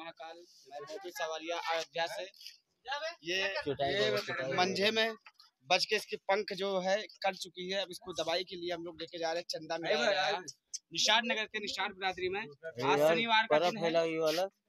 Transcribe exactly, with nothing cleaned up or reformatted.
महाकाल, मैं गोपी सवारिया अयोध्या से। ये, ये मंझे में बच के इसके पंख जो है कट चुकी है। अब इसको दवाई के लिए हम लोग लेके जा रहे हैं चंदा में निषाद नगर के निषाद बिरादरी में। आज शनिवार का दिन है